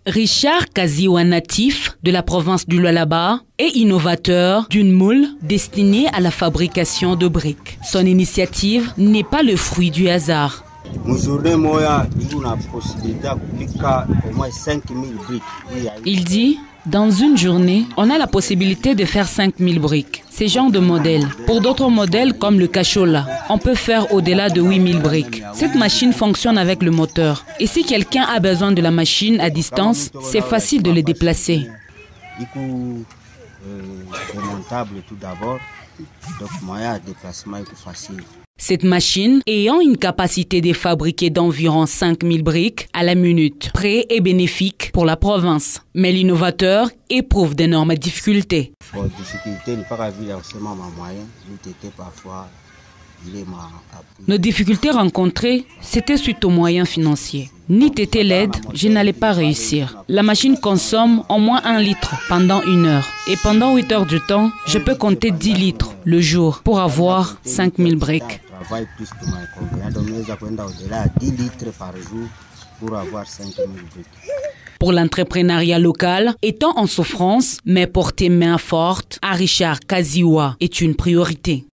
Richard Kaziwa, natif de la province du Lualaba, est innovateur d'une moule destinée à la fabrication de briques. Son initiative n'est pas le fruit du hasard. Il dit, dans une journée, on a la possibilité de faire 5000 briques. C'est genre de modèle. Pour d'autres modèles comme le Cachola, on peut faire au-delà de 8000 briques. Cette machine fonctionne avec le moteur. Et si quelqu'un a besoin de la machine à distance, c'est facile de le déplacer. Démontable tout d'abord, donc moyen de déplacement est facile. Cette machine, ayant une capacité de fabriquer d'environ 5000 briques à la minute, prêt et bénéfique pour la province. Mais l'innovateur éprouve d'énormes difficultés. Nos difficultés rencontrées, c'était suite aux moyens financiers. Ni tété l'aide, je n'allais pas réussir. La machine consomme au moins 1 litre pendant 1 heure. Et pendant 8 heures du temps, je peux compter 10 litres le jour pour avoir 5000 briques. Pour l'entrepreneuriat local, étant en souffrance, mais porter main forte à Richard Kaziwa est une priorité.